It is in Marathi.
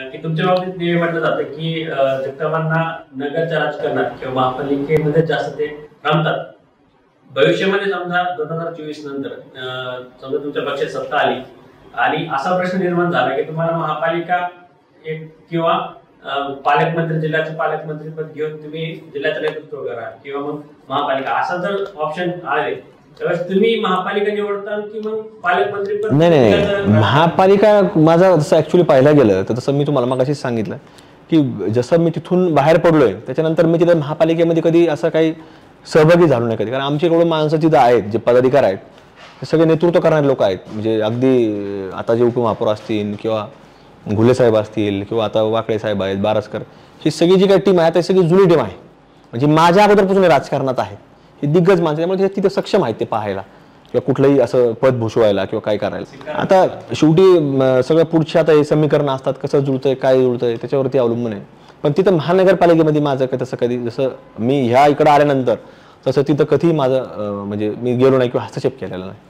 की तुमच्या बाबतीत नेहमी म्हटलं जातं की जगतापांना नगरच्या राजकारणात किंवा महापालिकेमध्ये जास्त ते रमतात. भविष्यामध्ये समजा 2024 नंतर समजा तुमच्या पक्षात सत्ता आली आणि असा प्रश्न निर्माण झाला की तुम्हाला महापालिका एक किंवा पालकमंत्री, जिल्ह्याचं पालकमंत्री पद घेऊन तुम्ही जिल्ह्याचं नेतृत्व करा किंवा मग महापालिका, असा जर ऑप्शन आले त्यावेळेस तुम्ही महापालिका निवडता की मग पालकमंत्री पद? नाही, महापालिका माझा जसं ऍक्च्युली पाहायला गेलं तर तसं मी तुम्हाला मगाशीच सांगितलं की जसं मी तिथून बाहेर पडलोय त्याच्यानंतर मी तिथं महापालिकेमध्ये कधी असं काही सहभागी झालो नाही कधी. कारण आमच्याकडून माणसं तिथं आहेत, जे पदाधिकारी आहेत ते सगळे नेतृत्व करणारे लोक आहेत. म्हणजे अगदी आता जे उपमहापौर असतील किंवा घुले साहेब असतील किंवा आता वाकळे साहेब आहेत, बारसकर, ही सगळी जी काही टीम आहे ती सगळी जुनी टीम आहे. म्हणजे माझ्या अगोदरपासून राजकारणात आहे, ही दिग्गज माणसं, त्यामुळे तिथे सक्षम आहेत ते पाहायला किंवा कुठलंही असं पद भूषवायला किंवा काय करायला. आता शेवटी सगळं पुढचे आता हे समीकरण असतात, कसं जुळतंय काय जुळतंय त्याच्यावरती अवलंबून आहे. पण तिथं महानगरपालिकेमध्ये माझं तसं कधी, जसं मी ह्या इकडं आल्यानंतर तसं तिथं कधी माझं म्हणजे मी गेलो नाही किंवा हस्तक्षेप केलेला नाही.